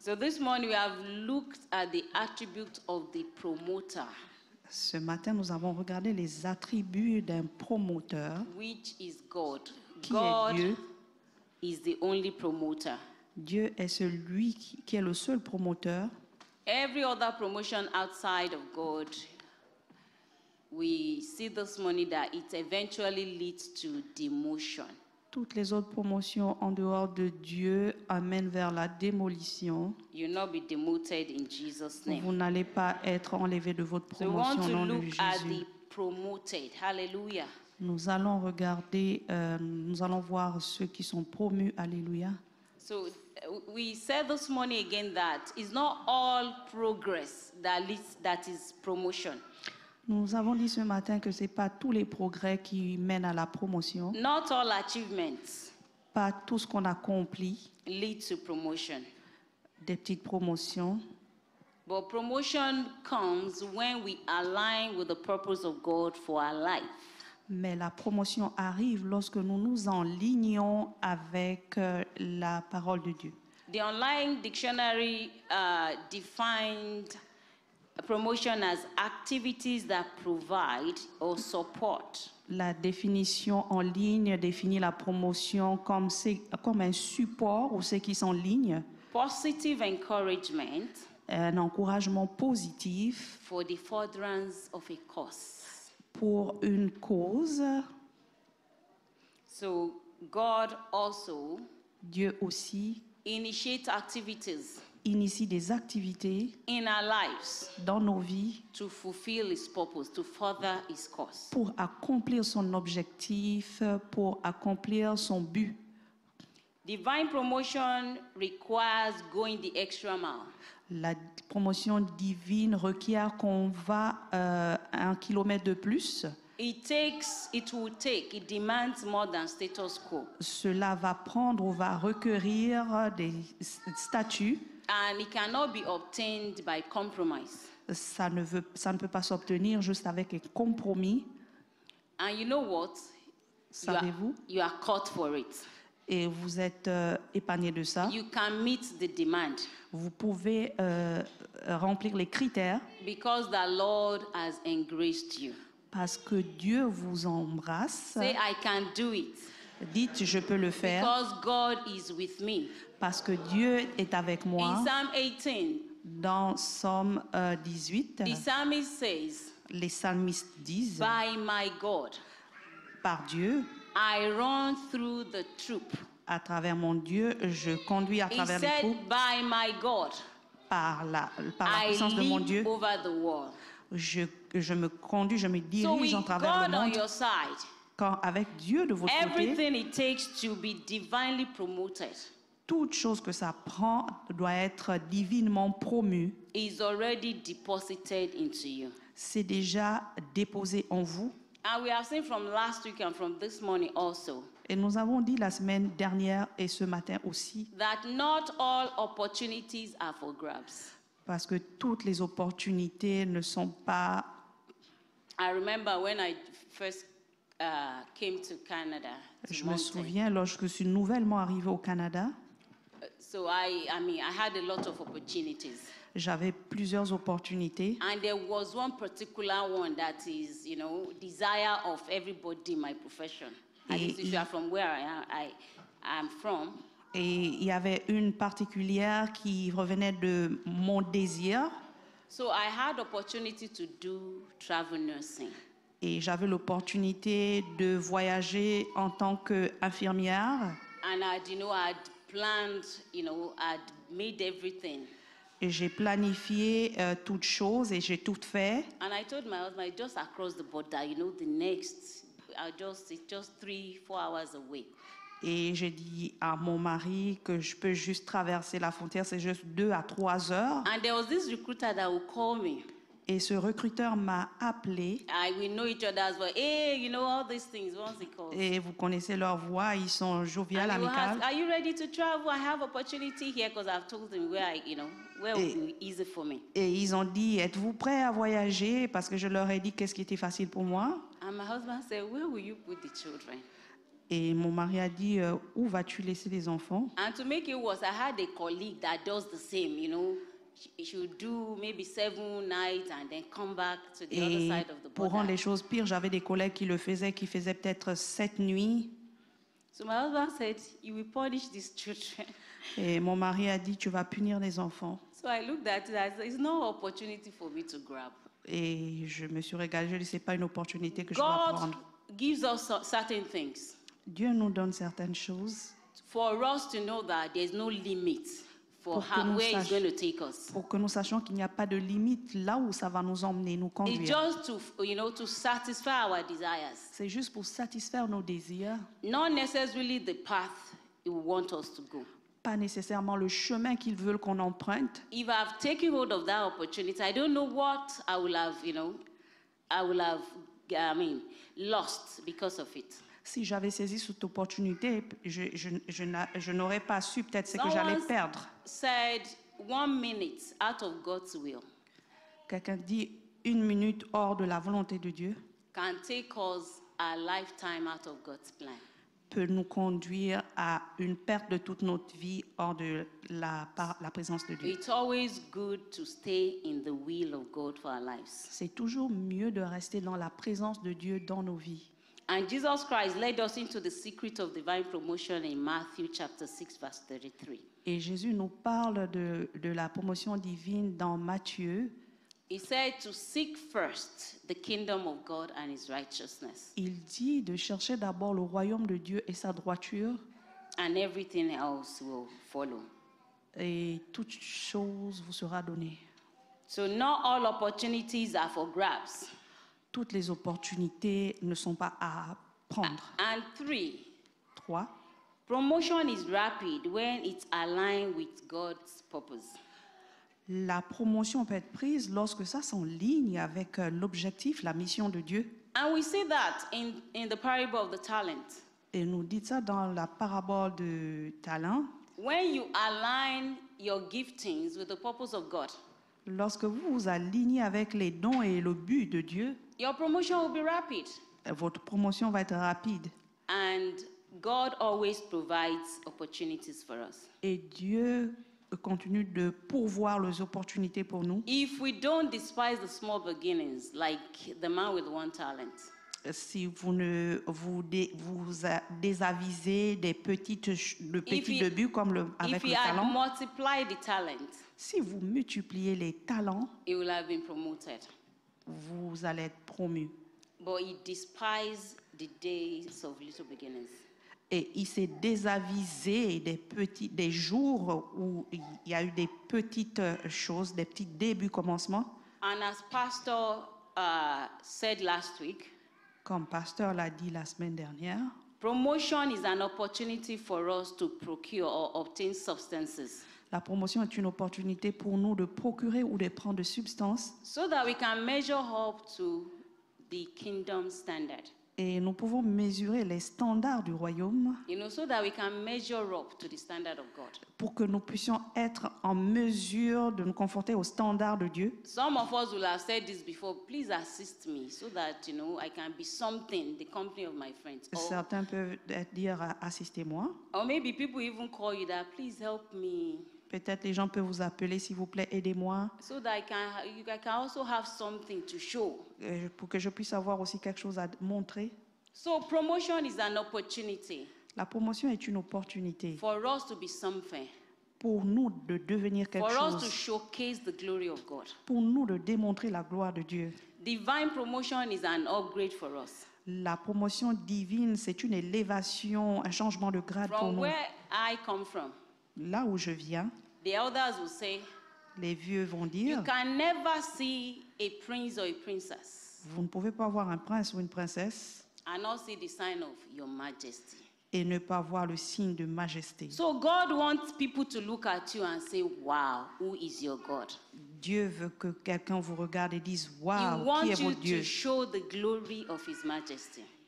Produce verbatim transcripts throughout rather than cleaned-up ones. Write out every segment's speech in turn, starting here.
So this morning we have looked at the attributes of the promoter. Ce matin, nous avons regardé les attributs d'un promoteur. Which is God. Qui God est Dieu? is the only promoter. Dieu est celui qui, qui est le seul promoteur. Every other promotion outside of God, we see this morning that it eventually leads to demotion. Toutes les autres promotions en dehors de Dieu amènent vers la démolition. You will not be demoted in Jesus' name. Vous n'allez pas être enlevé de votre So we want promotion to au nom de look at the Jésus. promoted. Hallelujah. Nous allons regarder, euh, nous allons voir ceux qui sont promus. Alléluia. So uh, we said this morning again that it's not all progress that leads, that is promotion. Nous avons dit ce matin que ce n'est pas tous les progrès qui mènent à la promotion. Not all achievements Pas tout ce qu'on accomplit, lead to promotion. des petites promotions. But promotion comes when we align with the purpose of God for our life. Mais la promotion arrive lorsque nous nous enlignons avec euh, la parole de Dieu. The online dictionary uh, defined promotion as activities that provide or support La définition en ligne définit la promotion comme, c'est- comme un support ou ce qui s'enligne, positive encouragement un encouragement positif for the furtherance of a cause. pour une cause. So God also Dieu aussi initiates activities initie des activités in our lives dans nos vies to fulfill His purpose, to further His cause. pour accomplir son objectif, pour accomplir son but. Divine promotion requires going the extra mile. La promotion divine requiert qu'on va euh, un kilomètre de plus. It takes, it will take, it demands more than status quo. Cela va prendre ou va requérir des statuts. And it cannot be obtained by compromise. Ça ne, veut, ça ne peut pas s'obtenir juste avec un compromis. And you know what? You are, Savez-vous? you are caught for it. Et vous êtes euh, épargné de ça. You can meet the demand Vous pouvez euh, remplir les critères because the Lord has engraced you. parce que Dieu vous embrasse. Say, I can do it Dites, je peux le faire because God is with me. parce que Dieu est avec moi. In Psalm eighteen, Dans Somme euh, dix-huit, the psalmist says, les psalmistes disent, by my God, par Dieu, I run through the troop. à travers mon Dieu, je conduis à He travers les said, troupes. by my God, Par la, par la I puissance de mon leap Dieu, over the wall. je, je me conduis, je me So dirige with en travers le God on monde. your side, Quand avec Dieu de votre côté, everything it takes to be divinely promoted toute chose que ça prend doit être divinement promue. is already deposited into you. C'est déjà déposé en vous. And we have seen from last week and from this morning also Et nous avons dit la semaine dernière et ce matin aussi, that not all opportunities are for grabs. parce que toutes les opportunités ne sont pas... I remember when I first uh, came to Canada. To Je me Moncton. souviens lorsque je suis nouvellement arrivée au Canada, So I, I mean, I had a lot of opportunities. j'avais plusieurs opportunités. And there was one particular one that is, you know, desire of everybody in my profession. At least if you are from where I am, I am from. Et il y avait une particulière qui revenait de mon désir. So I had opportunity to do travel nursing. Et j'avais l'opportunité de voyager en tant qu'infirmière. And I, you know, I'd planned, you know, I'd made everything. Et j'ai planifié euh, toutes choses et j'ai tout fait. And I told my husband, "It's just across the border, you know, the next, I just, it's just three, four hours away." Et j'ai dit à mon mari que je peux juste traverser la frontière, c'est juste deux à trois heures. And there was this recruiter that would call me. Et ce recruteur m'a appelé. I, we know each other's voice. Hey, you know all these things. Once he calls. Et vous connaissez leur voix, ils sont joviales, And he will ask, amicales. are you ready to travel? I have opportunity here because I've told him where I, you know, where Et- will be easy for me. Et ils ont dit, êtes-vous prêts à voyager? Parce que je leur ai dit qu'est-ce qui était facile pour moi. And my husband said, where will you put the children? Et mon mari a dit, euh, où vas-tu laisser les enfants? And to make it worse, I had a colleague that does the same, you know. She, she would do maybe seven nights and then come back to the other Et side of the pour rendre border. les choses pires, j'avais des collègues qui le faisaient, qui faisaient peut-être sept nuits. So my husband said, you will punish these children. Et mon mari a dit, tu vas punir les enfants. So I looked at it as it's no opportunity for me to grab. Et je me suis régalée, je ne sais pas une opportunité que je dois God prendre. gives us so- certain things Dieu nous donne certaines choses for us to know that there's no limit for Pour que how, nous where it's sachions- going to take us. pour que nous sachions qu'il n'y a pas de limite là où ça va nous emmener, nous It's conduire. just to, you know, to satisfy our desires, C'est juste pour satisfaire nos désirs, not necessarily the path He will want us to go. pas nécessairement le chemin qu'ils veulent qu'on emprunte. If I've taken hold of that opportunity, I don't know what I will have, you know, I will have, I mean, lost because of it. Si j'avais saisi cette opportunité, je, je, je n'a- je n'aurais pas su peut-être ce que j'allais Someone perdre. said one minute out of God's will Quelqu'un dit une minute hors de la volonté de Dieu can take us a lifetime out of God's plan. peut nous conduire à une perte de toute notre vie hors de la, par la présence de Dieu. It's always good to stay in the will of God for our lives. C'est toujours mieux de rester dans la présence de Dieu dans nos vies. And Jesus Christ led us into the secret of divine promotion in Matthew chapter six, verse thirty-three. Et Jésus nous parle de, de la promotion divine dans Matthieu. He said to seek first the kingdom of God and his righteousness, Il dit de chercher d'abord le royaume de Dieu et sa droiture, and everything else will follow. et toute chose vous sera donnée. So not all opportunities are for grabs. Toutes les opportunités ne sont pas à prendre. And three, Trois, promotion is rapid when it's aligned with God's purpose. la promotion peut être prise lorsque ça s'enligne avec euh, l'objectif, la mission de Dieu. And we see that in, in the parable of the talent. Et nous dit ça dans la parabole de talent. When you align your giftings with the purpose of God, Lorsque vous vous alignez avec les dons et le but de Dieu, your promotion will be rapid. votre promotion va être rapide. And God always provides opportunities for us. Et Dieu continue de pourvoir les opportunités pour nous. If we don't despise the small beginnings, like the man with one talent, Si vous ne vous, dé- vous a- désavisez des petites ch- de petits he- débuts comme le, if avec he le had talent, multiplied the talent, si vous multipliez les talents, he will have been promoted. vous allez être promu. But he despised the days of little beginnings. Et il s'est désavisé des petits, des jours où il y a eu des petites euh, choses, des petits débuts, commencements. And as Pastor uh, said last week, Comme pasteur l'a dit la semaine dernière, promotion is an opportunity for us to procure or obtain substances la promotion est une opportunité pour nous de procurer ou de prendre de substances so that we can measure up to the kingdom standard. et nous pouvons mesurer les standards du royaume You know, so that we can measure up to the standard of God. pour que nous puissions être en mesure de nous conforter aux standards de Dieu. Some of us will have said this before. Please assist me so that, you know, I can be something, the company of my friends. Or, Certains peuvent dire « assistez-moi ». or maybe people even call you that, please help me. Peut-être les gens peuvent vous appeler, s'il vous plaît, aidez-moi, So that I can, you I can also have something to show. euh, pour que je puisse avoir aussi quelque chose à montrer. So promotion is an opportunity La promotion est une opportunité for us to be something, pour nous de devenir quelque for us to chose, showcase the glory of God. pour nous de démontrer la gloire de Dieu. Divine promotion is an upgrade for us. La promotion divine, c'est une élévation, un changement de grade pour From nous. where I come from, Là où je viens, the elders will say, les vieux vont you dire, can never see a prince or a princess vous ne pouvez pas voir un prince ou une princesse and not see the sign of your majesty. et ne pas voir le signe de majesté. So God wants people to look at you and say, wow, who is your God? Dieu veut que quelqu'un vous regarde et dise, He waouh, qui wants est you votre Dieu? to show the glory of his majesty.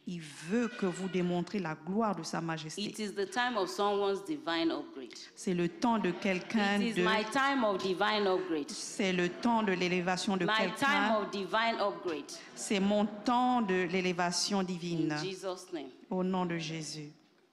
Il veut que vous démontrez la gloire de sa majesté. It is the time of someone's divine upgrade. C'est le temps de quelqu'un It is de... my time of divine upgrade. C'est le temps de l'élévation de My time quelqu'un. of divine upgrade. C'est mon temps de l'élévation divine. In Jesus' name. Au nom de Jésus.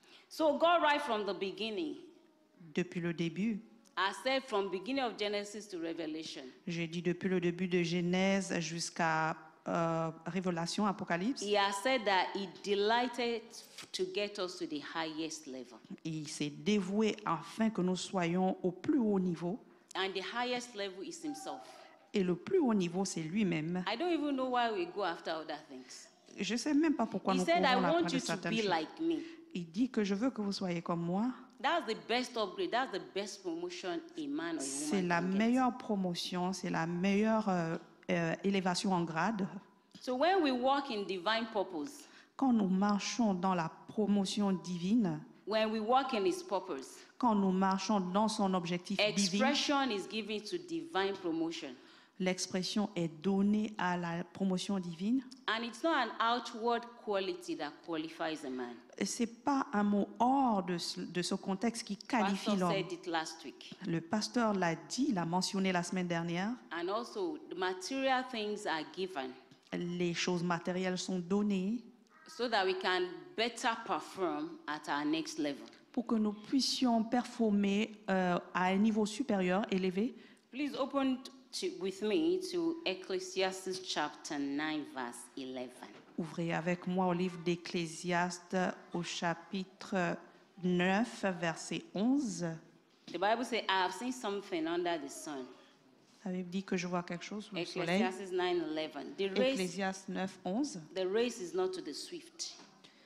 So God, right from the beginning, Depuis le début, I said from beginning of Genesis to Revelation, j'ai dit depuis le début de Genèse jusqu'à euh, Révélation, Apocalypse, He has said that He delighted to get us to the highest level. il s'est dévoué afin que nous soyons au plus haut niveau. And the highest level is Himself. Et le plus haut niveau, c'est lui-même. I don't even know why we go after other things. Je ne sais même pas pourquoi He nous said, I courons want après you to certaines be choses. like me. Il dit que je veux que vous soyez comme moi. That's the best upgrade. That's the best promotion a man or a C'est woman la can get. meilleure promotion, c'est la meilleure euh, euh, élévation en grade. So when we walk in divine purpose, Quand nous marchons dans la promotion divine, when we walk in His purpose, quand nous marchons dans son objectif divin, expression is given to divine promotion. l'expression est donnée à la promotion divine. And it's not an outward quality that qualifies a man. Et ce n'est pas un mot hors de ce, de ce contexte qui qualifie Pastor l'homme. said it last week. Le pasteur l'a dit, l'a mentionné la semaine dernière. And also, the material things are given Les choses matérielles sont données so that we can better perform at our next level. pour que nous puissions performer euh, à un niveau supérieur, élevé. Please open to, with me to Ecclesiastes chapter nine, verse eleven. Ouvrez avec moi au livre d'Ecclésiaste au chapitre neuf, verset onze. The Bible says, I have seen something under the sun. La Bible dit que je vois quelque chose sous le soleil. Ecclesiastes nine eleven. The race, Ecclésiaste neuf, onze. the race is not to the swift,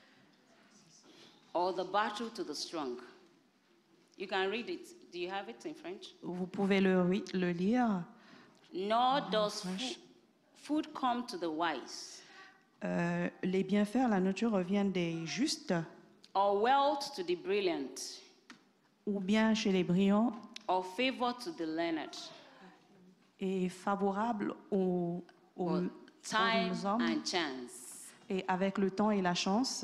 or the battle to the strong. You can read it. Do you have it in French? Vous pouvez le, ri- le lire. Nor does French. food, food come to the wise, Euh, les bienfaits à la nature reviennent des justes, or wealth to the brilliant, ou bien chez les brillants, or favor to the learned. et favorables aux, aux, But time aux hommes. and chance Et avec le temps et la chance,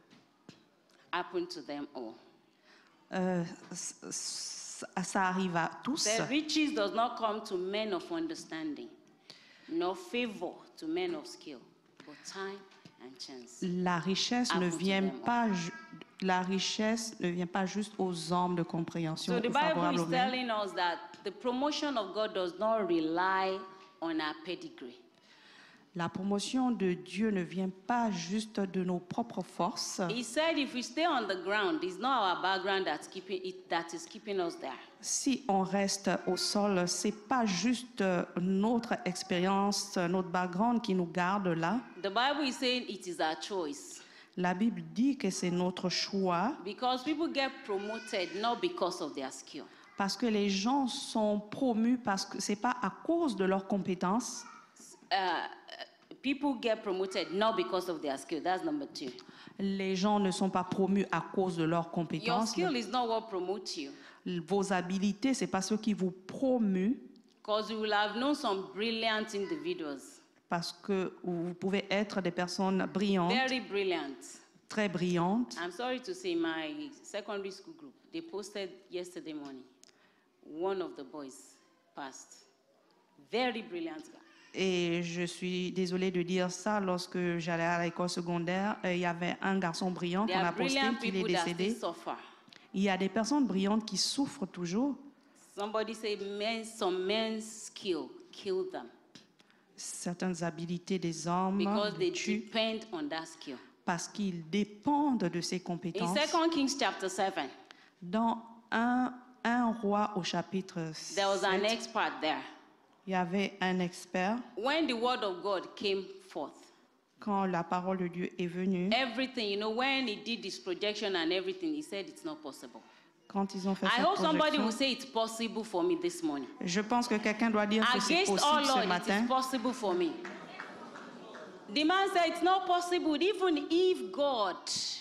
happen to them all. euh, c- c- ça arrive à tous. The riches does not come to men of understanding, nor favor to men of skill, but time and chance. La richesse ne Happen to vient them all. pas, ju- la richesse ne vient pas juste aux hommes de compréhension So the ou Bible favorables is aux mêmes. telling us that the promotion of God does not rely on our pedigree. La promotion de Dieu ne vient pas juste de nos propres forces. He said if we stay on the ground, it's not our background that's keeping it, that is keeping us there. Si on reste au sol, c'est pas juste euh, notre expérience, euh, notre background qui nous garde là. The Bible is saying it is our choice. La Bible dit que c'est notre choix Because people get promoted not because of their skill. parce que les gens sont promus parce que c'est pas à cause de leurs compétences. Uh, people get promoted not because of their skill. That's number two. Les gens ne sont pas promus à cause de leurs Your compétences. skill is not what promotes you. Vos habilités, c'est pas ce qui vous promeut Because you will have known some brilliant individuals. parce que vous pouvez être des personnes brillantes, Very brilliant. très brillantes. I'm sorry to say, my secondary school group, they posted yesterday morning. One of the boys passed. Very brilliant guy. Et je suis désolée de dire ça, lorsque j'allais à l'école secondaire, euh, il y avait un garçon brillant There qu'on a are posté brilliant qui est people that still décédé. suffer. Il y a des personnes brillantes qui souffrent toujours. Somebody say men, some men's skill killed them Certaines habilités des hommes because they les tuent depend on that skill. parce qu'ils dépendent de ces In compétences. Second Kings chapter seven, Dans un, un roi au chapitre there was an sept, expert there. il y avait un expert. When the word of God came forth, Quand la parole de Dieu est venue, everything, you know, when he did this projection and everything, he said it's not possible. quand ils ont fait I cette hope somebody projection, will say it's possible for me this morning. je pense que quelqu'un doit dire que c'est Against all possible ce Lord, it matin. is possible for me. The man said it's not possible, even if God.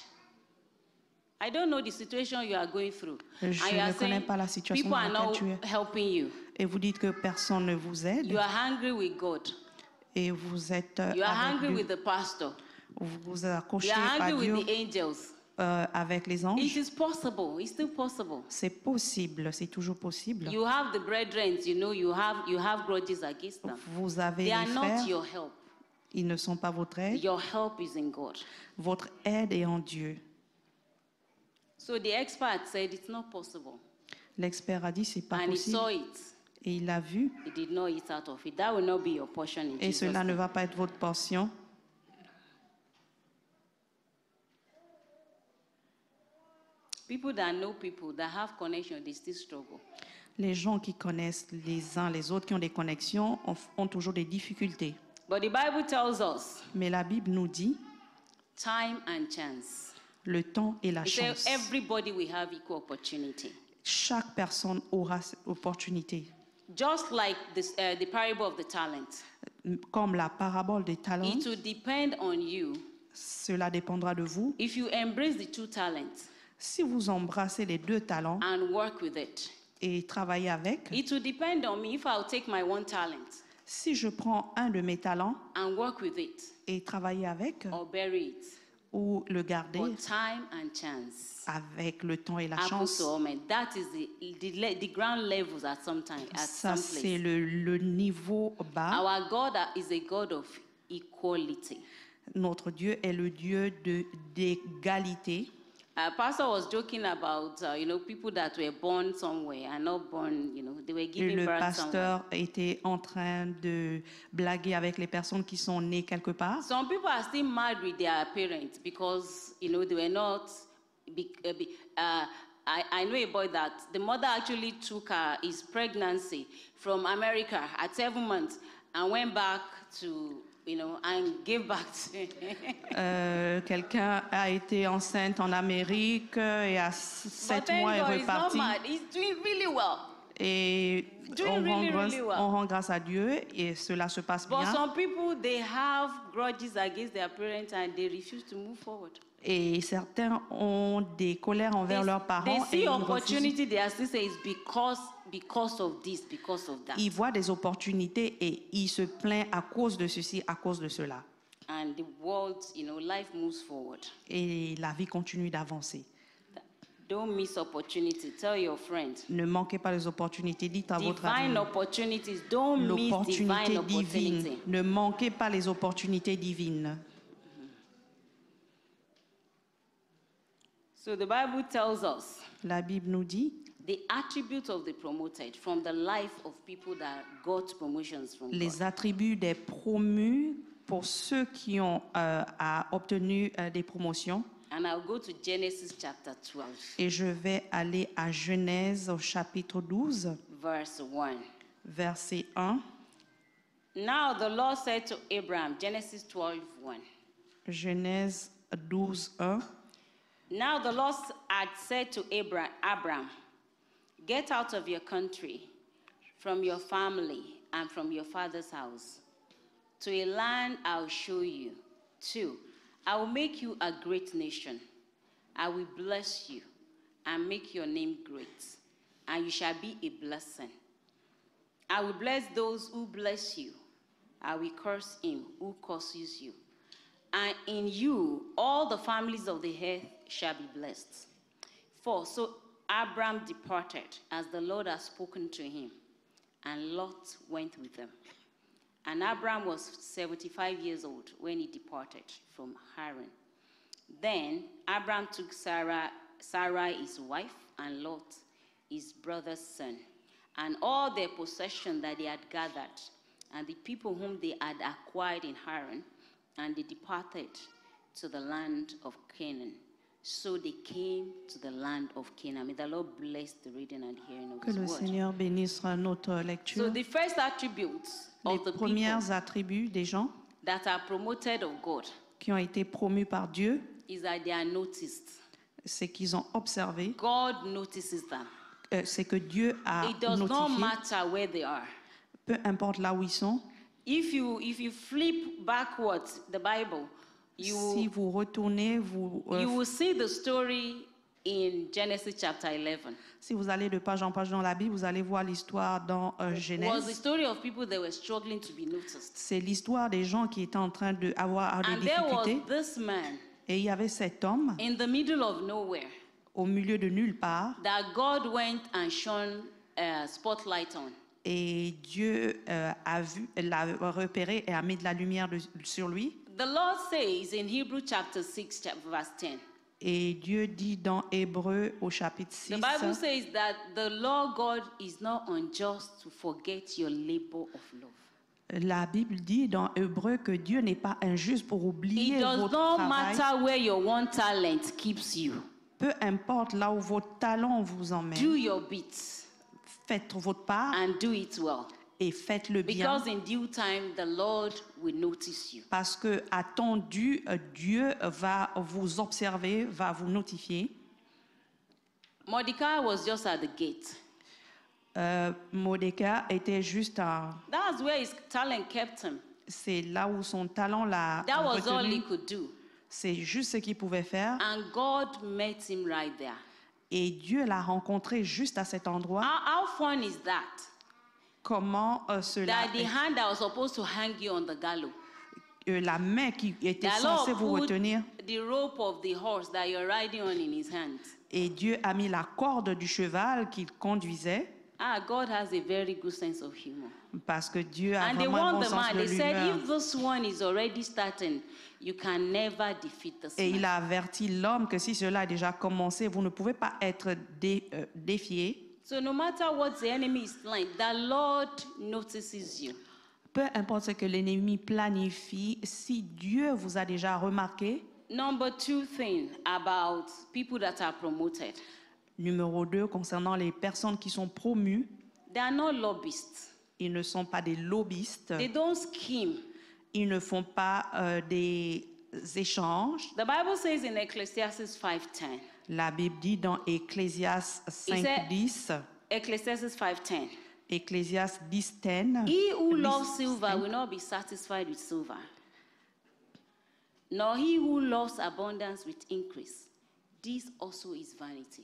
I don't know the situation you are going through. Je and you ne are connais saying pas la situation people dans are laquelle not tu es. helping you. Et vous dites que personne ne vous aide You are angry with God. et vous êtes euh, You are avec angry Dieu. with the pastor. vous vous We accrochez are à angry Dieu with the angels. euh, avec les It anges. is possible. It's still possible. C'est possible, c'est toujours possible. You have the brethren, you know, you have you have grudges against them. Vous avez They les are not frères, your help. ils ne sont pas votre aide. Your help is in God. Votre aide est en Dieu. So the expert said it's not possible. L'expert a dit c'est pas And he possible saw it. et il l'a vu He did not eat out of it. That will not be your portion in et Jesus' cela ne name. va pas être votre portion. People that know people that have connection, they still struggle. Les gens qui connaissent les uns les autres, qui ont des connexions, ont, ont toujours des difficultés. But the Bible tells us Mais la Bible nous dit time and chance. le temps et la It says chance. everybody will have equal opportunity. Chaque personne aura cette opportunité. Just like this, uh, the parable of the talent. Comme la parabole des talents, It will depend on you cela dépendra de vous. if you embrace the two talents Si vous embrassez les deux talents and work with it. et travaillez avec, It will depend on me if I'll take my one talent si je prends un de mes talents and work with it et travailler avec or bury it. ou le garder But time and chance avec le temps et la happens chance, to all men. That is the, the, le- the ground levels at some time, at ça some c'est place. le, le niveau bas. Our God is a God of equality. Notre Dieu est le Dieu de- d'égalité. Uh, Pastor was joking about, uh, you know, people that were born somewhere and not born, you know, they were Et giving le birth somewhere. pasteur était en train de blaguer avec les personnes qui sont nées quelque part. Some people are still mad with their parents because, you know, they were not. Be, uh, be, uh, I, I know a boy that the mother actually took uh, his pregnancy from America at seven months and went back to, you know, and gave back to Euh, Quelqu'un a été enceinte en Amérique et à But sept thank mois est God, he's not reparti. mad. He's doing really well. Et Doing on, rend really, grâce, really well. on rend grâce à Dieu et cela se passe But bien. some people, they have grudges against their parents and they refuse to move forward. Et certains ont des colères envers They, leurs parents they et see ils, refusent. opportunity, they are still saying it's because, because of this, because of that. Ils voient des opportunités et ils se plaignent à cause de ceci, à cause de cela. And the world, you know, life moves forward. Et la vie continue d'avancer. Don't miss opportunity. Tell your friend. Ne manquez pas les opportunités. Dites à votre Divine ami opportunities. Don't miss l'opportunité divine divine. opportunity. Ne manquez pas les opportunités divines. So the Bible tells us La Bible nous dit the attributes of the promoted from the life of people that got promotions from les God. attributs des promus pour ceux qui ont euh, a obtenu euh, des promotions. And I'll go to Genesis chapter twelve, Et je vais aller à Genèse au chapitre douze, verse one. verset un. Now the Lord said to Abraham, Genesis twelve, one. Genèse douze, un. Now the Lord had said to Abram, Abram, get out of your country, from your family, and from your father's house, to a land I'll show you. Two, I will make you a great nation. I will bless you and make your name great, and you shall be a blessing. I will bless those who bless you. I will curse him who curses you. And in you all the families of the earth shall be blessed. Four, so Abram departed as the Lord had spoken to him, and Lot went with him. And Abram was seventy-five years old when he departed from Haran. Then Abram took Sarah, Sarai his wife, and Lot his brother's son, and all their possession that they had gathered, and the people whom they had acquired in Haran, and they departed to the land of Canaan. So they came to the land of Canaan. May the Lord bless the reading and hearing of Que his le word. Seigneur bénisse notre So lecture. the first attributes Les of the people premiers attributs des gens that are promoted of God qui ont été promus par Dieu, is that they are noticed. c'est qu'ils ont observé, God notices them. euh, c'est que Dieu a It does not notifié, matter where they are. peu importe là où ils sont. If you if you flip backwards the Bible, you Si vous retournez, vous, euh, you will see the story in Genesis chapter eleven. Si vous allez de page en page dans la Bible, vous allez voir l'histoire dans euh, It was the Genèse. story of people that were struggling to be noticed. C'est l'histoire des gens qui étaient en train d'avoir des And there was difficultés. this man Et il y avait cet homme in the middle of nowhere au milieu de nulle part. that God went and shone a spotlight on. Et Dieu euh, a vu, l'a repéré et a mis de la lumière de- sur lui. The Lord says in Hebrew chapter six, chapter verse ten, Et Dieu dit dans Hébreu au chapitre the six, Bible says that the Lord God is not unjust to forget your labor of love. la Bible dit dans Hébreu que Dieu n'est pas injuste pour It oublier does votre not travail. matter where your one talent keeps you. Peu importe là où votre talent vous emmène, Do your bit faites votre part and do it well. et faites-le bien. Because in due time, the Lord will notice you. Parce que attendu, euh, Dieu va vous observer, va vous notifier. Mordecai was just at the gate. Euh, Mordecai était juste à, That's where his talent kept him. c'est là où son talent l'a That was all he retenu. could do. C'est juste ce qu'il pouvait faire. And God met him right there. Et Dieu l'a rencontré juste à cet endroit. How, how fun is that? Comment euh, cela, That the hand that was supposed to hang you on the gallows, euh, la main qui était the censée Lord vous put retenir, the rope of the horse that you're riding on in his hands. et Dieu a mis la corde du cheval qu'il conduisait, Ah, God has a very good sense of humor. parce que Dieu a And they vraiment un warned bon the sens man. de They said, l'humeur. if this one is already starting, you can never defeat this Et il man. a averti l'homme que si cela a déjà commencé, vous ne pouvez pas être dé- euh, défié. So no matter what the enemy is planning, the Lord notices you. Peu importe ce que l'ennemi planifie, si Dieu vous a déjà remarqué. Number two thing about people that are promoted, Numéro deux, concernant les personnes qui sont promues, they are not lobbyists. ils ne sont pas des lobbyistes, They don't scheme. ils ne font pas euh, des échanges. The Bible says in Ecclesiastes five ten, La Bible dit dans Ecclésiaste cinq said- dix, Ecclesiastes five ten, Ecclésiaste dix dix, he who dix, loves silver cinq, will not be satisfied with silver, nor he who loves abundance with increase. This also is vanity.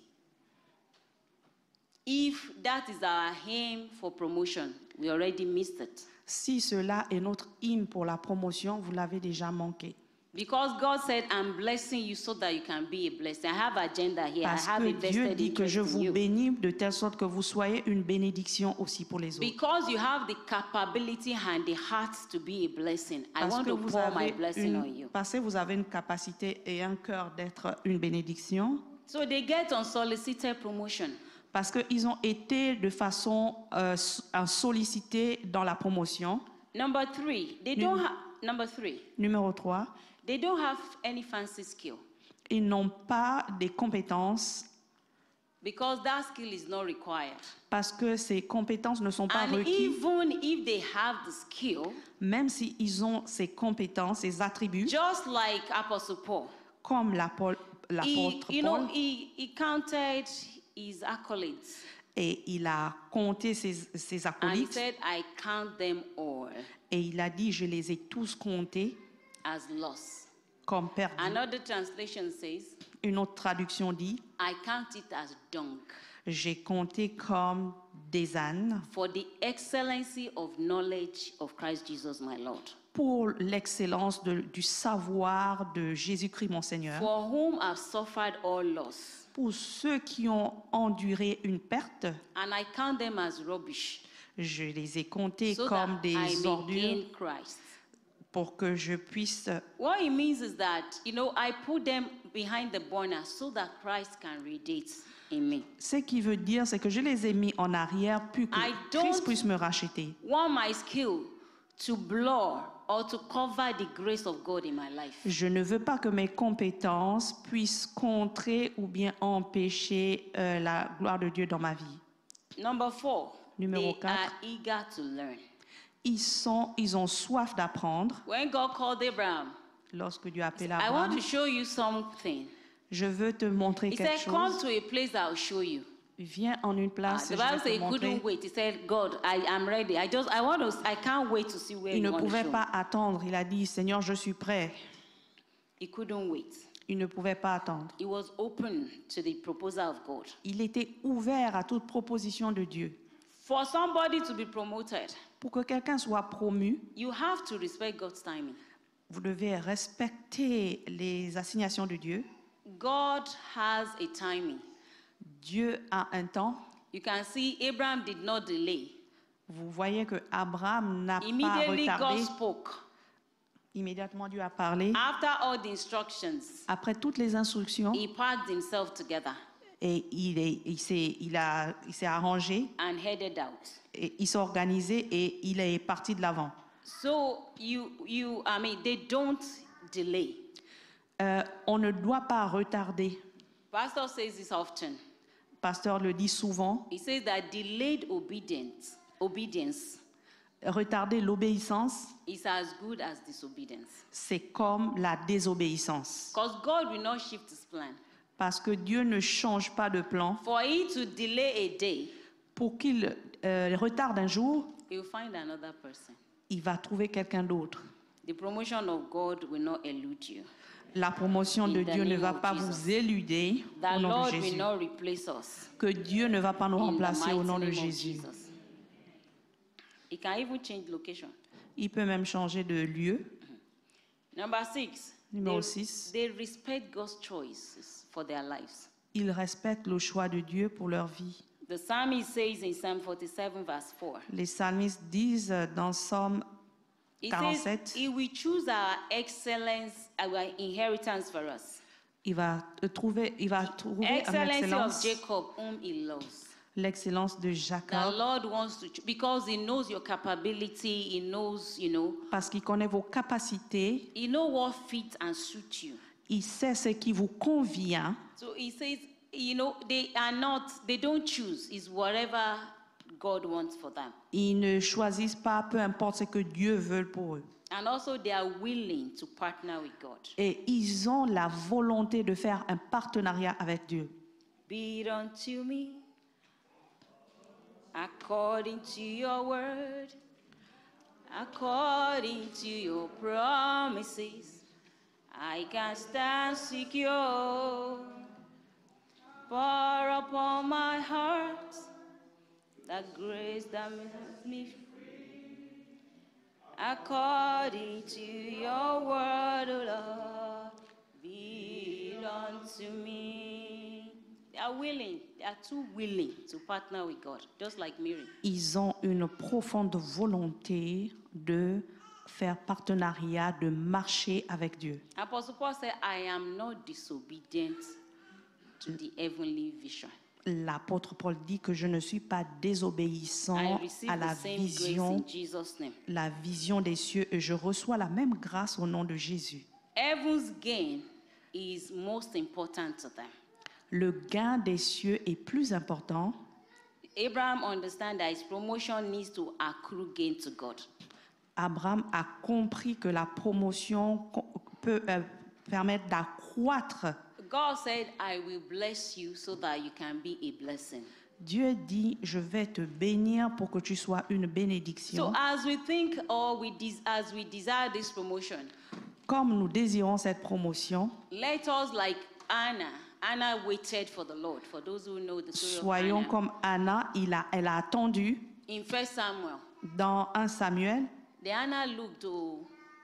If that is our aim for promotion, we already missed it. Si cela est notre hymne pour la promotion, vous l'avez déjà manqué. Because God said, I'm blessing you so that you can be a blessing. I have agenda here. Parce I have que a Dieu vested dit que je interest in vous you. bénis de telle sorte que vous soyez une bénédiction aussi pour les autres. Because you have the capability and the heart to be a blessing. I Parce want que, to vous pour my avez blessing on une, you. parce que vous avez une capacité et un cœur d'être une bénédiction. So they get unsolicited promotion. Parce qu'ils ont été de façon euh, sollicités dans la promotion. Number three, they don't have, number three, Numéro trois, they don't have any fancy skill ils n'ont pas des compétences because that skill is not required. parce que ces compétences ne sont pas And requises. even if they have the skill, Même s'ils ont ces compétences, ces attributs, just like Apostle Paul, comme l'apôtre he, l'apôtre you Paul, know, he, he counted his accolades. et il a compté ses, ses And he acolytes, said, I count them all et il a dit, je les ai tous comptés as loss. comme perdus. Another translation says, Une autre traduction dit, I count it as dung j'ai compté comme des ânes for the excellency of knowledge of Christ Jesus my Lord, pour l'excellence de- du savoir de Jésus-Christ mon Seigneur, for whom I've suffered all loss, pour ceux qui ont enduré une perte. and I count them as rubbish, Je les ai comptés so comme that I des may ordures gain Christ. pour que je puisse. What it means is that, you know, I put them behind the burner so that Christ can radiate in me. Ce qui veut dire, c'est que je les ai mis en arrière pour I que don't- Christ puisse me racheter. Want my skill to blur or to cover the grace of God in my life. Je ne veux pas que mes compétences puissent contrer ou bien empêcher euh, la gloire de Dieu dans ma vie. Number four, Numéro they quatre. are eager to learn. Ils, sont, ils ont soif d'apprendre. When God called Abraham, Lorsque Dieu appelle I want Abraham, to show you something. je veux te montrer He quelque said, come chose. to a place I'll show you. Viens en une Uh, place, the je Bible vais says te he montrer. couldn't wait. He said, God, I am ready. I just, I want to, I can't wait to see where Il you ne want to pouvait show. pas attendre. Il a dit, Seigneur, je suis prêt. He couldn't wait. Il ne pouvait pas attendre. He was open to the proposal of God. Il était ouvert à toute proposition de Dieu. For somebody to be promoted, Pour que quelqu'un soit promu, you have to respect God's timing. vous devez respecter les assignations de Dieu. God has a timing. Dieu a un temps. You can see Abraham did not delay. Vous voyez que Abraham n'a pas Immediately God retardé. spoke. Immédiatement, Dieu a parlé. After all the instructions, Après toutes les instructions, he packed himself together et il est- il s'est il a- il s'est arrangé, and headed out. et il s'est organisé et il est parti de l'avant. So you, you, I mean, they don't delay. Euh, on ne doit pas retarder. Pastor says this often. Pasteur le dit souvent. He says that delayed obedience, obedience Retarder l'obéissance, is as good as disobedience. c'est comme la désobéissance. Because God will not shift his plan. Parce que Dieu ne change pas de plan. For he to delay a day, Pour qu'il euh, retarde un jour, he will find another person. il va trouver quelqu'un d'autre. The promotion of God will not elude you. La promotion de In the Dieu ne name va of pas Jesus. vous éluder The au nom Lord de will Jésus. not replace us. Que Dieu ne va pas nous In the remplacer au mighty nom de name of Jésus. Jesus. He can even change location. Il peut même changer de lieu. Number six, Numéro they, six. they respect God's choices for their lives. Ils respectent le choix de Dieu pour leur vie. The psalmist says in Psalm forty-seven, verse four, Les psalmistes disent dans Psaume he quarante-sept, says, he will choose our excellence, our inheritance for us. il va trouver, il va trouver une Excellency of excellence, Jacob, whom he loves. l'excellence de The Jacob, Lord wants to, because he knows your capability, he knows, you know, parce qu'il connaît vos capacités, he knows what fits and suits you. il sait ce qui vous convient. So he says, you know, they are not, they don't choose. It's whatever God wants for them. Ils ne choisissent pas, peu importe ce que Dieu veut pour eux. And also they are willing to partner with God. Et ils ont la volonté de faire un partenariat avec Dieu. Be it unto me, according to your word, according to your promises, I can stand secure. Pour upon my heart the grace that makes me free, according to your word, O Lord, be it unto me. They are willing, they are too willing to partner with God, just like Mary. Ils ont une profonde volonté de faire partenariat, de marcher avec Dieu. Apostle Paul said, I am not disobedient to the heavenly vision. L'apôtre Paul dit que je ne suis pas I désobéissant receive à the la same grace vision, in Jesus' name. la vision des cieux et je reçois la même grâce au nom de Jésus. Heaven's gain is most important to them. Le gain des cieux est plus important. Abraham understands that his promotion needs to accrue gain to God. Abraham a compris que la promotion co- peut euh, permettre d'accroître. God said, I will bless you so that you can be a blessing. Dieu dit, je vais te bénir pour que tu sois une So bénédiction. as we think or we des- as we desire this promotion, Comme nous désirons cette promotion, let us like Anna. Anna waited for the Lord. For those who know the story soyons of Anna. comme Anna, il a, elle a attendu In First Samuel, dans un Samuel. the Anna looked to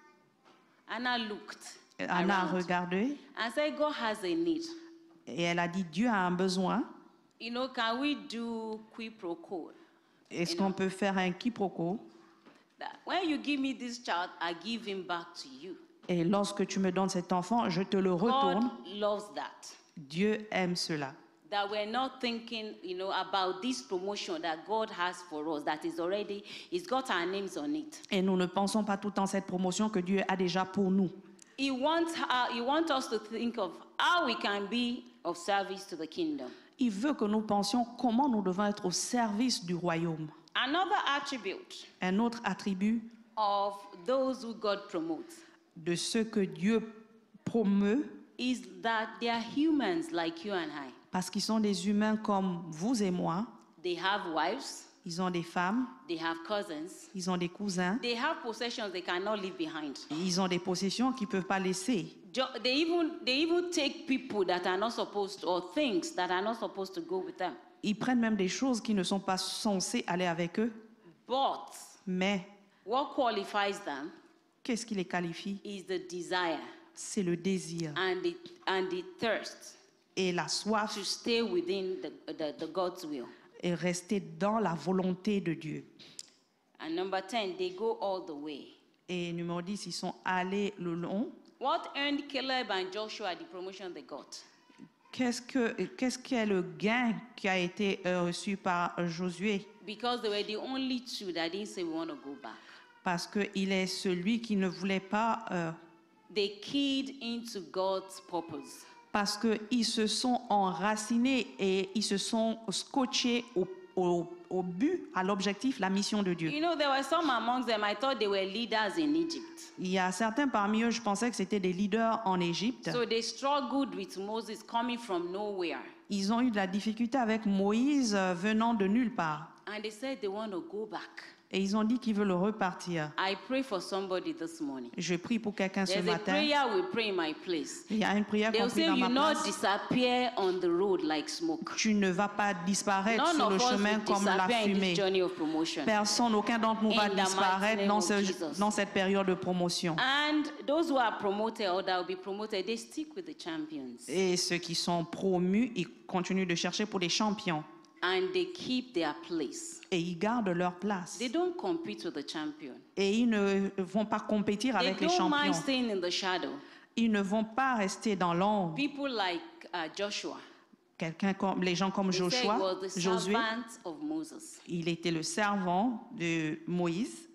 Anna looked Anna a around regardé and said, God has a need. et elle a dit, Dieu a un besoin. You know, can we do quid pro quo? Est-ce qu'on peut faire un quiproquo? That when you give me this child, I give him back to you. Et lorsque tu me donnes cet enfant, je te le retourne. God loves that. Dieu aime cela. That we're not thinking, you know, about this promotion that God has for us, that is already, it's got our names on it. Et nous ne pensons pas tout le temps cette promotion que Dieu a déjà pour nous. He wants, uh, he wants us to think of how we can be of service to the kingdom. Il veut que nous pensions comment nous devons être au service du royaume. Another attribute Un autre attribut of those who God promotes de ce que Dieu promeut, is that they are humans like you and I. parce qu'ils sont des humains comme vous et moi. They have wives, Ils ont des femmes, they have cousins, ils ont des cousins, they have possessions they cannot leave behind. ils ont des possessions qu'ils ne peuvent pas laisser. Jo- They even, they even take people that are not supposed to, or things that are not supposed to go with them. Ils prennent même des choses qui ne sont pas censées aller avec eux. But Mais what qualifies them qu'est-ce qui les qualifie? is the desire C'est le désir and the, and the thirst et la soif to stay within the, the, the God's will. et rester dans la volonté de Dieu. And number ten, they go all the way. Et numéro dix, ils sont allés le long. What earned Caleb and Joshua the promotion they got? Qu'est-ce que qu'est-ce qu'est le gain qui a été euh, reçu par Josué? Because they were the only two that didn't say we want to go back. Parce qu'il est celui qui ne voulait pas, euh, They keyed into God's purpose. parce qu'ils se sont enracinés et ils se sont scotchés au, au, au but, à l'objectif, la mission de Dieu. You know, there were some amongst them, I thought they were leaders in Egypt. Il y a certains parmi eux, je pensais que c'était des leaders en Égypte. So they struggled with Moses coming from nowhere. Ils ont eu de la difficulté avec Moïse euh, venant de nulle part. And they said they want to go back. Et ils ont dit qu'ils veulent repartir. I pray for somebody this morning. Je prie pour quelqu'un ce There's a matin. prayer we pray in my place. Il y a une prière They'll qu'on prie say dans you ma not place. disappear on the road like smoke. Tu ne vas pas disparaître None sur le of us chemin will comme la disappear in fumée. this journey of promotion. Personne, aucun d'entre nous va In the mighty disparaître name dans, of ce- Jesus. dans cette période de promotion. And those who are promoted or that will be promoted, they stick with the champions. Et ceux qui sont promus, ils continuent de chercher pour des champions. And they keep their place. Et ils gardent leur place. They don't compete with the champion. Et ils ne vont pas compétir They avec les don't mind champions. staying in the shadow. Ils ne vont pas rester dans l'ombre. People like uh, Joshua. Quelqu'un comme les gens comme They say he Joshua, was the Josué, servant of Moses. il était le servant de Moïse.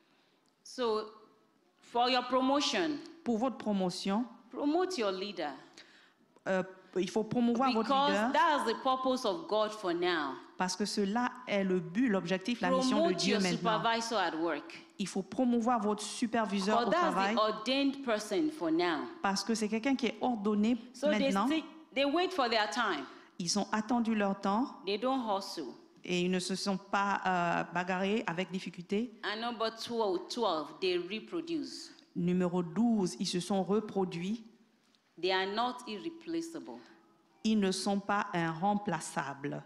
So, for your promotion, Pour votre promotion, promote your leader. euh, il faut promouvoir votre Because leader that's the purpose of God for now. parce que cela est le but, l'objectif, la mission de Promote Dieu your maintenant. supervisor at work. Il faut promouvoir votre superviseur Because au that's travail the ordained person for now. parce que c'est quelqu'un qui est ordonné So they, maintenant. stick, they wait for their time. Ils ont attendu leur temps They don't hustle. et ils ne se sont pas euh, bagarrés avec difficulté. And number twelve, twelve, they reproduce. Numéro douze, ils se sont reproduits. They are not irreplaceable. Ils ne sont pas irremplaçables.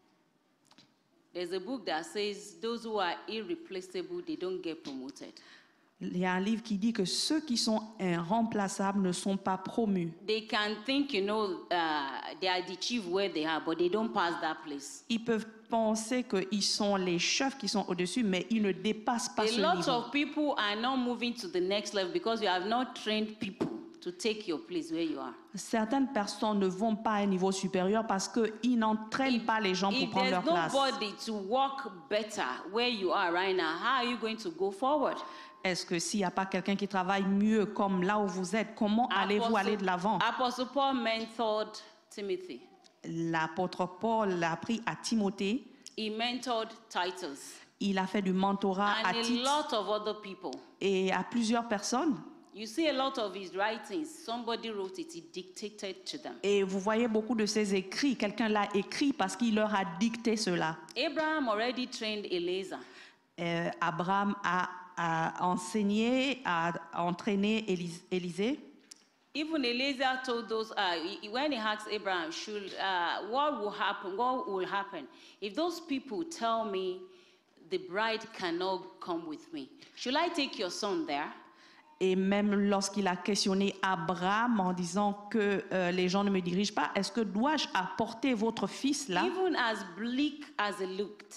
There's a book that says those who are irreplaceable, they don't get promoted. Il y a un livre qui dit que ceux qui sont irremplaçables ne sont pas promus. They can think, you know, uh, they are the chief where they are, but they don't pass that place. Ils peuvent penser qu'ils sont les chefs qui sont au-dessus, mais ils ne dépassent pas A ce lot niveau. of people are not moving to the next level because you have not trained people to take your place where you are. Certaines personnes ne vont pas à un niveau supérieur parce qu'ils n'entraînent pas les gens pour If prendre leur there's place. nobody to work better where you are right now, how are you going to go forward? Est-ce que s'il n'y a pas quelqu'un qui travaille mieux comme là où vous êtes, comment allez-vous aller de l'avant? Apostle Paul mentored Timothy. L'apôtre Paul l'a pris à Timothée. He mentored Titus. Il a fait du mentorat And à a Tite lot of other people. et à plusieurs personnes. You see a lot of his writings. Somebody wrote it. He dictated to them. Et vous voyez beaucoup de ses écrits. Quelqu'un l'a écrit parce qu'il leur a dicté cela. Abraham already trained Eliezer. Euh, Abraham a, a enseigné, a entraîné Élise- Élisée. Even Eliezer told those, uh, he- when he asked Abraham, should, uh, what will happen? What will happen if those people tell me the bride cannot come with me? Should I take your son there? Et même lorsqu'il a questionné Abraham en disant que euh, les gens ne me dirigent pas, est-ce que dois-je apporter votre fils là? Even as bleak as it looked,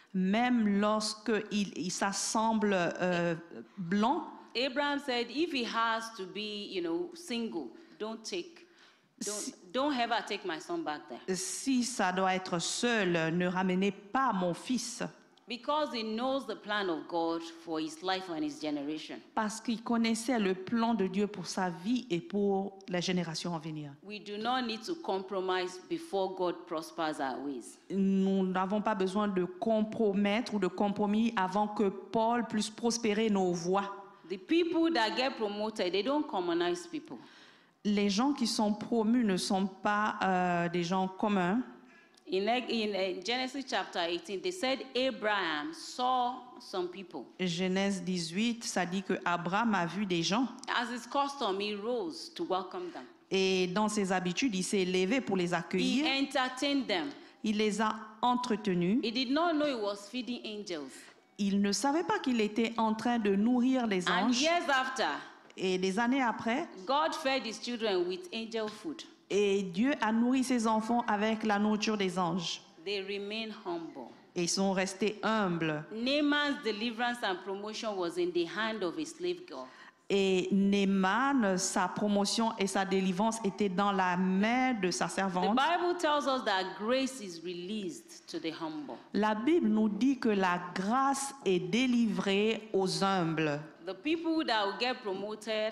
Même lorsqu'il il, s'assemble euh, blanc, Abraham said, if he has to be, you know, single, don't take, don't, Si- don't ever take my son back there. si ça doit être seul, ne ramenez pas mon fils. Because he knows the plan of God for his life and his generation. Parce qu'il connaissait le plan de Dieu pour sa vie et pour la génération à venir. We do not need to compromise before God prospers our ways. Nous n'avons pas besoin de compromettre ou de compromis avant que Paul puisse prospérer nos voies. The people that get promoted, they don't commonize people. Les gens qui sont promus ne sont pas euh, des gens communs. In, in uh, Genesis chapter eighteen, they said Abraham saw some people. Genèse dix-huit, ça dit que Abraham a vu des gens As his custom, he rose to welcome them. et dans ses habitudes, il s'est levé pour les He accueillir. entertained them. Il les a entretenus. He did not know he was feeding angels. Il ne savait pas qu'il était en train de nourrir les And anges. years after, Et des années après, God fed his children with angel food. et Dieu a nourri ses enfants avec la nourriture des anges. They remain humble. Et ils sont restés humbles. Naaman's deliverance and promotion was in the hand of a slave girl. Et Naaman, sa promotion et sa délivrance étaient dans la main de sa The servante. Bible tells us that grace is released to the humble. La Bible nous dit que la grâce est délivrée aux humbles. The people that will get promoted,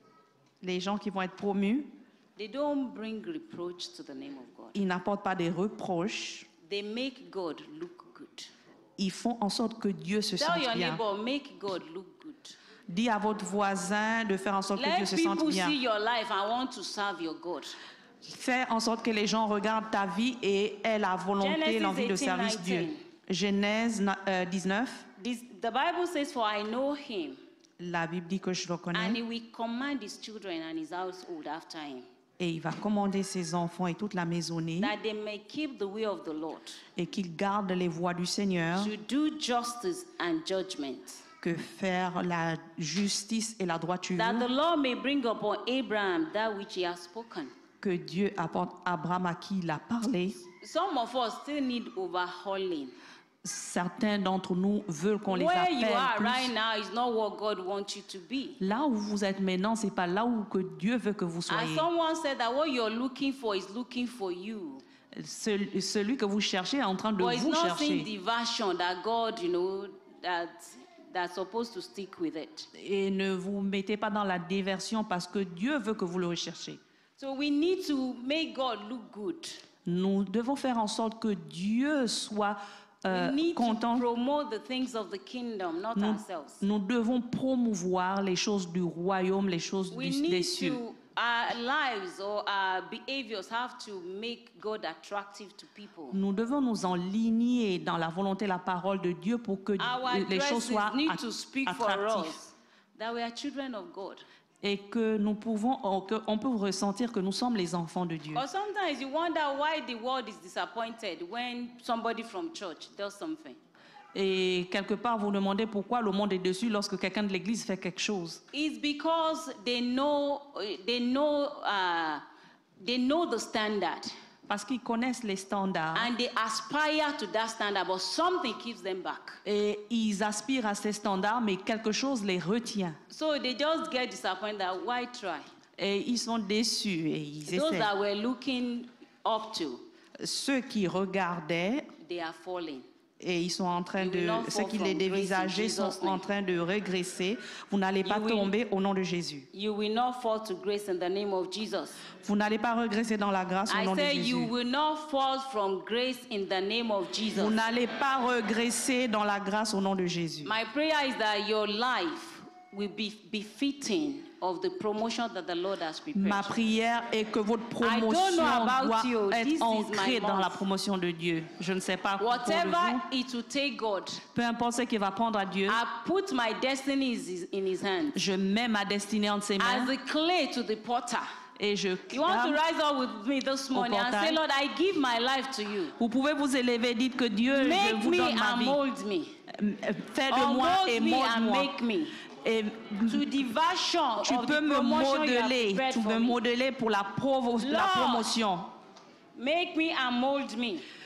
Les gens qui vont être promus, they don't bring reproach to the name of God. ils n'apportent pas des reproches. They make God look good. Ils font en sorte que Dieu se Tell sente your bien. neighbor, make God look good. Dis à votre voisin de faire en sorte que Dieu Let se sente people bien. see your life and want to serve your God. Fais en sorte que les gens regardent ta vie et aient la volonté, Genesis l'envie de eighteen, servir Dieu. nineteen. Genèse euh, dix-neuf, This, the Bible says, for I know him, la Bible dit que je le and connais. he will command his children and his household after him, Et il va commander ses enfants et toute la maisonnée that they may keep the way of the Lord, et qu'ils gardent les voies du Seigneur, to do justice and judgment, que faire la justice et la droiture, that the Lord may bring upon Abraham that which he has spoken. que Dieu apporte à Abraham à qui il a parlé. Some of us still need overhauling. Certains d'entre nous veulent qu'on les Where you appelle are plus. right now is not what God wants you to be. Là où vous êtes maintenant, c'est pas là où que Dieu veut que vous And soyez. someone said that what you're looking for is looking for you. Celui, celui que vous cherchez est en train de But it's vous not seeing chercher. the version that God, you know, that that's supposed to stick with it. Et ne vous mettez pas dans la déversion parce que Dieu veut que vous le recherchiez. So we need to make God look good. Nous devons faire en sorte que Dieu soit euh, we need content. to promote the things of the kingdom, not Nous, ourselves. nous devons promouvoir les choses du royaume, les choses We du, des need cieux. to, our lives or our behaviors have to make God attractive to people. Nous devons nous enligner dans la volonté, la parole de Dieu pour que Our les choses dresses soient need at- to speak for attractives. us that we are children of God. Et que nous pouvons, que on peut ressentir que nous sommes les enfants de Dieu. Or sometimes you wonder why the world is disappointed when somebody from church does something. Et quelque part, vous demandez pourquoi le monde est dessus lorsque quelqu'un de l'église fait quelque chose. It's because they know they know uh, they know the standard Parce qu'ils connaissent les standards and they aspire to that standard, but something keeps them back. et ils aspirent à ces standards, mais quelque chose les retient. So they just get disappointed. That why try? Et ils sont déçus et ils Those essaient. that we're looking up to, Ceux qui regardaient they are falling. et ils sont en train You will de, not ceux fall qui from les grace in dévisageaient sont Jesus' name. en train de régresser. Vous n'allez pas You will- tomber au nom de Jésus. You will not fall to grace in the name of Jesus. Vous n'allez pas régresser dans la grâce au I nom de say Jésus. you will not fall from grace in the name of Jesus. Vous n'allez pas régresser dans la grâce au nom de Jésus. My prayer is that your life will be befitting of the promotion that the Lord has prepared. Ma prière est que votre I don't promotion know about doit you. This être is ancrée my dans la month. promotion de Dieu. Je ne sais pas pour Whatever vous. it will take God, Peu importe ce qu'il va prendre à Dieu, I put my destiny is- in his hands. je mets ma destinée entre ses As mains the clay to the potter. et je You want to clame. rise up with me this morning and say, portail. Lord, I give my life to you. Vous pouvez vous élever, dites que Dieu, je Make vous me donne ma and vie. mold me. Fais de Or moi et mold me and molde-moi. make me. Et To the version tu of peux the me promotion you have modeler, prepared tu for peux me. modeler pour la, provo- la Lord. promotion. Make me and mold me.